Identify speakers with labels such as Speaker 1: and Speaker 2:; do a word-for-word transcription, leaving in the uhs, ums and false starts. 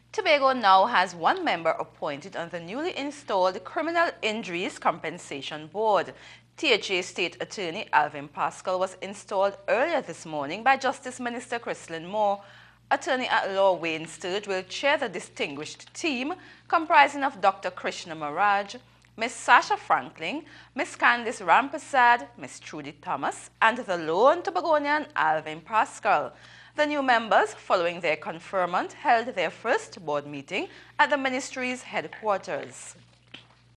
Speaker 1: Tobago now has one member appointed on the newly installed Criminal Injuries Compensation Board. T H A State Attorney Alvin Pascall was installed earlier this morning by Justice Minister Christlyn Moore. Attorney at Law Wayne Sturge will chair the distinguished team comprising of Doctor Krishna Maraj, Miss Sasha Franklin, Miss Candice Rampasad, Miss Trudy Thomas, and the lone Tobagonian Alvin Pascall. The new members, following their conferment, held their first board meeting at the ministry's headquarters.